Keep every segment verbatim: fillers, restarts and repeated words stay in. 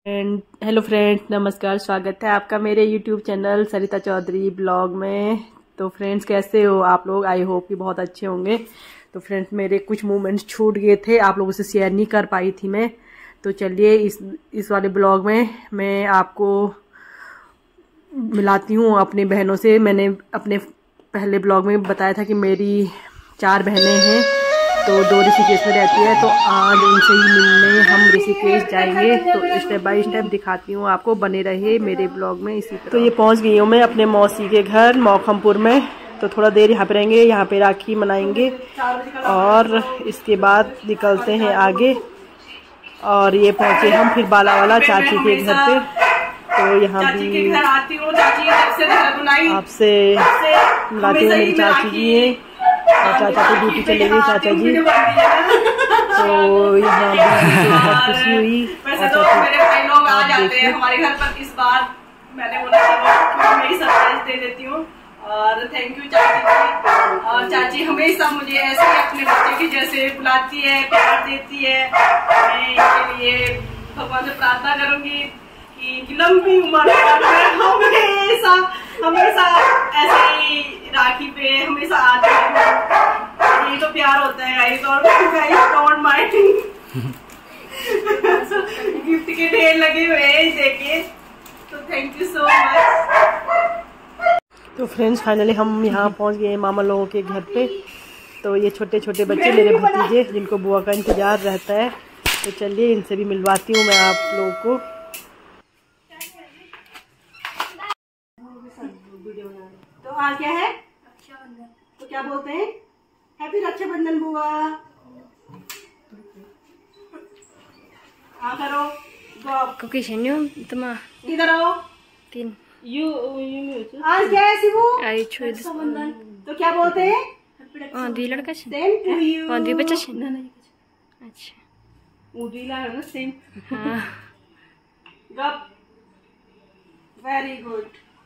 And hello friends, नमस्कार। स्वागत है आपका मेरे YouTube channel Sarita Chaudhary blog में। तो फ्रेंड्स, कैसे हो आप लोग? आई होप कि बहुत अच्छे होंगे। तो फ्रेंड्स, मेरे कुछ मोमेंट्स छूट गए थे, आप लोगों से शेयर नहीं कर पाई थी मैं। तो चलिए इस इस वाले ब्लॉग में मैं आपको मिलाती हूँ अपनी बहनों से। मैंने अपने पहले ब्लॉग में बताया था कि मेरी चार बहनें हैं, तो दो ऋषिकेश में रहती है। तो आज उनसे ही मिलने हम ऋषिकेश जाएंगे। तो स्टेप बाय स्टेप दिखाती हूँ आपको, बने रहे मेरे ब्लॉग में इसी तरह। तो ये पहुँच गई हूँ मैं अपने मौसी के घर मौखमपुर में। तो थोड़ा देर यहाँ पे रहेंगे, यहाँ पे राखी मनाएंगे और इसके बाद निकलते हैं आगे। और ये पहुँचे हम फिर बालावाला चाची के घर पे। तो यहाँ भी आपसे मिलाती हूँ, मेरी चाची जी है और चाचा की ड्यूटी चले गई चाचा जी। तो यहाँ भी बहुत खुशी हुई। और चाची मेरे भाई लोग आ जाते हैं हमारे घर पर इस बार। मैंने बोला चलो मैं ही सरप्राइज दे देती हूँ। और थैंक यू चाची जी। और चाची हमेशा मुझे ऐसे अपने बच्चे की जैसे बुलाती है, प्यार देती है। मैं इनके लिए भगवान से प्रार्थना करूंगी कि लंबी उम्र हमेशा हमेशा ऐसे ही राखी पे हमेशा आते हैं। ये तो प्यार होता है गाइस। और गाइस डोंट माइंड, गिफ्ट के ढेर लगे हुए हैं देखिए। तो थैंक यू सो मच। तो फ्रेंड्स, फाइनली हम यहाँ पहुँच गए मामा लोगों के घर पे। तो ये छोटे छोटे बच्चे मेरे भतीजे, जिनको बुआ का इंतजार रहता है। तो चलिए इनसे भी मिलवाती हूँ मैं आप लोगों को। तो आज क्या है? रक्षाबंधन। तो क्या बोलते हैं? हैप्पी रक्षाबंधन बुआ। हाँ करो। इधर आओ। तीन यू यू आज क्या है शिवू? आई छुई रक्षाबंधन। तो क्या बोलते हैं? हां दी लड़का छे। Same to you. हां दी बच्चा छे। अच्छा उडीला है ना सेम। हां गप। Very good.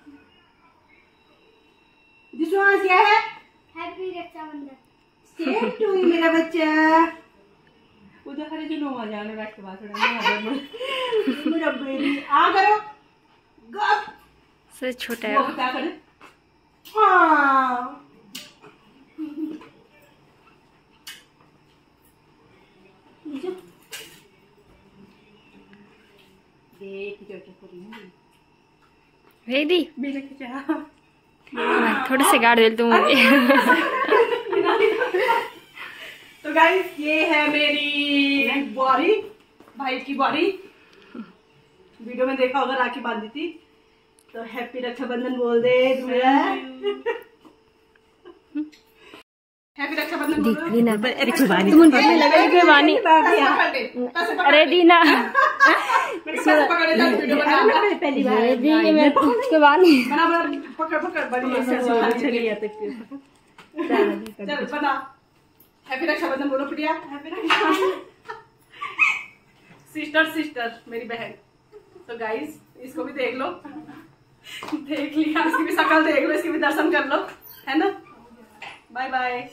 जिसमें आज क्या है? Happy Rakshabandhan. Same to you मेरा बच्चा। उधर खरे जो नो आ जाने बैठ के बात करना मेरा बेबी। आ करो। गप। से छोटा है वो क्या करे? हाँ। देख जो क्या करी है। वेदी मेरे क्या? थोड़े से गाड़ दे तू मुझे। तो गाइस, ये है मेरी बुआरी, भाई की बुआरी। वीडियो में देखा होगा, राखी बांधी थी। तो हैप्पी रक्षाबंधन बोल दे। हैप्पी रक्षाबंधन बोल दे। दीना तुम वानी अरे दीना पहली बार दी मैं उसके वानी पकड़ पकड़ बढ़िया से चली आते। चल बना हैप्पी रक्षाबंधन बोलो प्रिया। सिस्टर सिस्टर मेरी बहन। तो गाइस, इसको भी देख लो। देख लिया, इसकी भी शक्ल देख लो, इसकी भी दर्शन कर लो, है ना। Bye bye.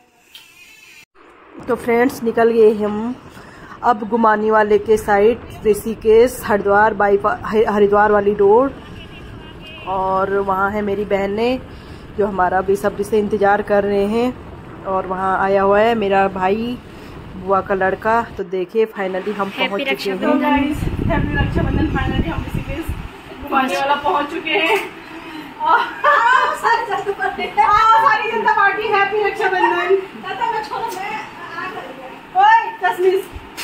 तो फ्रेंड्स, निकल गए हम अब गुमानी वाले के साइड, ऋषिकेश हरिद्वार बाईपास हरिद्वार वाली रोड। और वहाँ है मेरी बहनें जो हमारा बेसब्री से इंतज़ार कर रहे हैं। और वहाँ आया हुआ है मेरा भाई, बुआ का लड़का। तो देखिए फाइनली हम पहुँच चुके हैं। हैप्पी रक्षाबंधन। फाइनली हम ऋषिकेश गुमानी वाला पहुँच चुके हैं। सारी जनता पार्टी हैप्पी रक्षाबंधन। ओए तस्मीर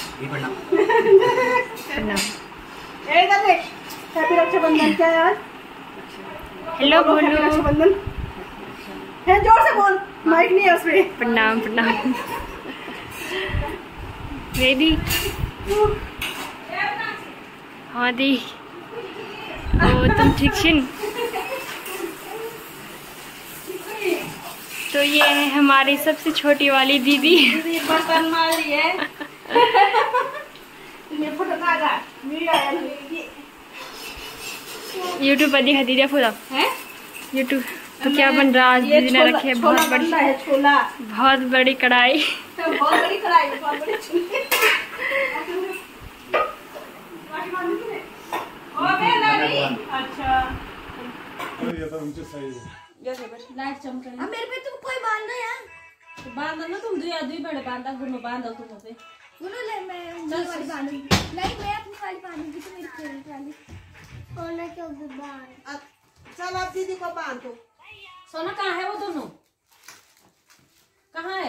इधर देख। हैप्पी रक्षाबंधन। क्या यार? हेलो बोलो। रक्षाबंधन है, जोर से बोल, माइक नहीं है उसमें। प्रणाम प्रणाम। वेदी हाँ दी ओ तुम ठीक छिन। तो ये है हमारी सबसे छोटी वाली दीदी। बर्तन मार रही है। यूट्यूब पर दिखा दीजिए पूरा है यूट्यूब। तो क्या बन रहा आज? दीदी ने रखे है बहुत बड़ी छोला, बहुत बड़ी कढ़ाई। बहुत बड़ी कढ़ाई, बहुत बड़ी अच्छा ये तो उनसे सही है। लाइट चमक रही अब मेरे पे तुम कोई बांध दो यार। तो बांधा ना तुम दुई दुई बड़े बांधा गुनो बांधा तुम पे सुनो ले मैं उंगली वाली बांधूंगी। नहीं मैं अपनी वाली बांधूंगी तो मेरी फेवरेट वाली। सोना क्यों बांध? चल आप दीदी को बांध दो। सोना कहाँ है वो दोनों? कहाँ है?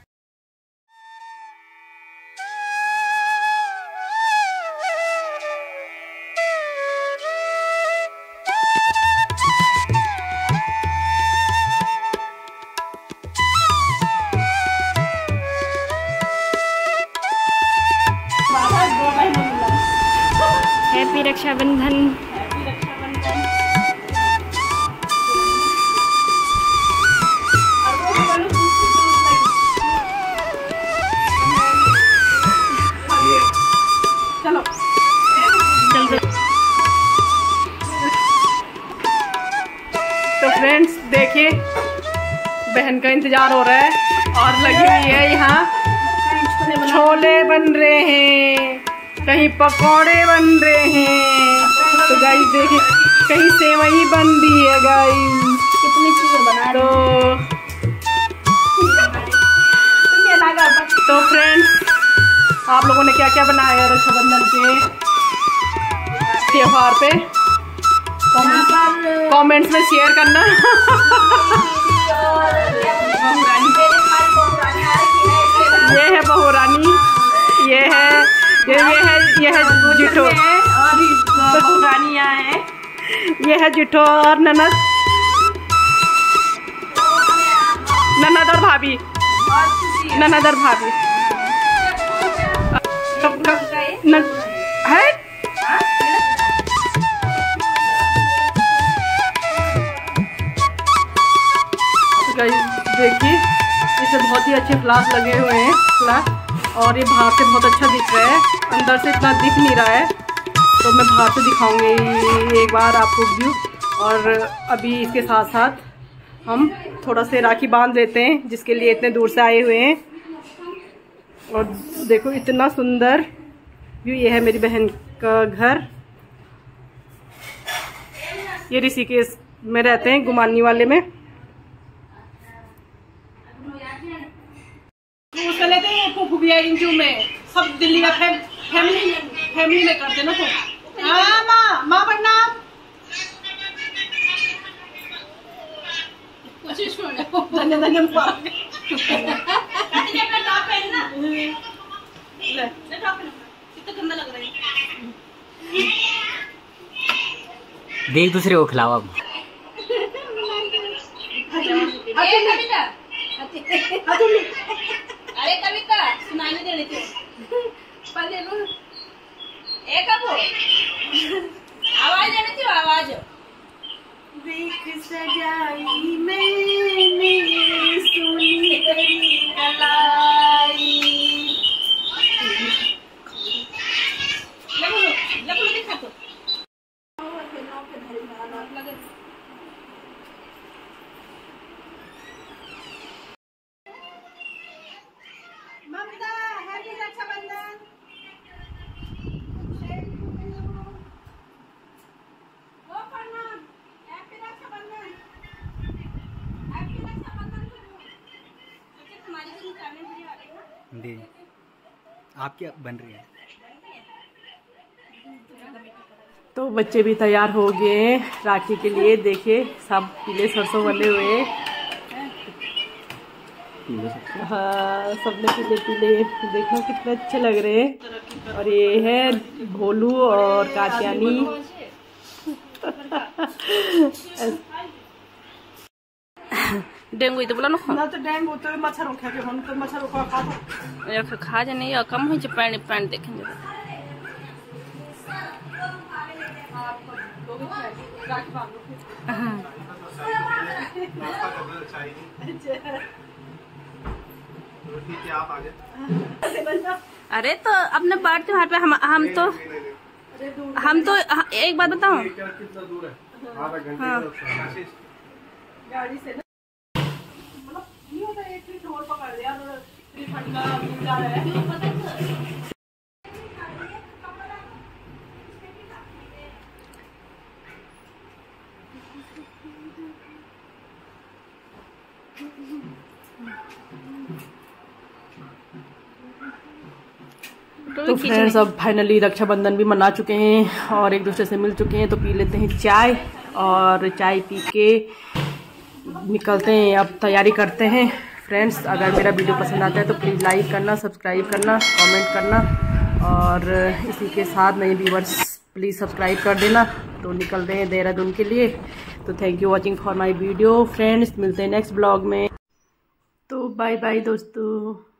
हैप्पी रक्षाबंधन। चलो तो फ्रेंड्स देखिए बहन का इंतजार हो रहा है और लगी हुई है यहाँ छोले बन रहे हैं, कहीं पकौड़े बन रहे हैं। तो गाइस देखिए कहीं सेवई बन रही है गाइस। कितनी चीजें बना तो तो फ्रेंड्स आप लोगों ने क्या क्या बनाया है रक्षाबंधन के त्योहार पे कमेंट्स में शेयर करना। ये है बहू रानी, ये है ये ये है ये है जिठो और बहू रानी यहाँ है, ये है जिठो और ननद ननद और भाभी ननद और भाभी कब कब न है देखिए इसे बहुत ही अच्छे फ्लावर्स लगे हुए हैं फ्लावर, और ये बाहर से बहुत अच्छा दिख रहा है, अंदर से इतना दिख नहीं रहा है। तो मैं बाहर से दिखाऊंगी एक बार आपको व्यू। और अभी इसके साथ साथ हम थोड़ा से राखी बांध लेते हैं जिसके लिए इतने दूर से आए हुए हैं। और देखो इतना सुंदर व्यू, ये है मेरी बहन का घर। ये ऋषिकेश में रहते हैं, गुमानी वाले में। उसका लेते हैं फूफिया इंजू में सब दिल्ली का फैम, फैमिली फैमिली में करते ना। तो हाँ माँ माँ बनना धन्य धन्य कितना गंदा लग रहा है। देख दूसरे को खिलाओ अब। अरे कविता सुनाने दे रही थी पहले लो एक अब आवाज देनी थी आवाज। देख सजाई मैंने सोनी तेरी कलाई। लगो लगो दिखा तो ममता हैप्पी रक्षाबंधन। वो करना हैप्पी रक्षाबंधन हैप्पी रक्षाबंधन करो। अच्छा तुम्हारी भी निकालने के लिए आ रही है दे आपकी बन रही है। तो बच्चे भी तैयार हो गए हैं राखी के लिए। देखिए सब पीले सरसों वाले हुए, हाँ सबने पीले पीले, देखो कितने अच्छे लग रहे हैं। और ये है भोलू और कात्यानी। डेंगू तो बोला ना ना तो डेंगू तो मच्छर खा के हम तो मच्छर खा खा तो या फिर खा जाने या कम हो जाए पानी पानी देखेंगे। अरे तो अपने बाढ़ त्योहार पे हम हम तो हम तो एक बात बताऊं, हाँ गाड़ी से मतलब नहीं होता एक ही ढोल पकड़ लिया और रिफंड का मिल जा रहा है। तो फ्रेंड्स अब फाइनली रक्षाबंधन भी मना चुके हैं और एक दूसरे से मिल चुके हैं, तो पी लेते हैं चाय और चाय पी के निकलते हैं। अब तैयारी करते हैं। फ्रेंड्स अगर मेरा वीडियो पसंद आता है तो प्लीज़ लाइक करना, सब्सक्राइब करना, कमेंट करना और इसी के साथ नए व्यूवर्स प्लीज़ सब्सक्राइब कर देना। तो निकलते हैं देहरादून के लिए। तो thank you watching for my video friends. मिलते हैं नेक्स्ट ब्लॉग में। तो बाय बाय दोस्तों।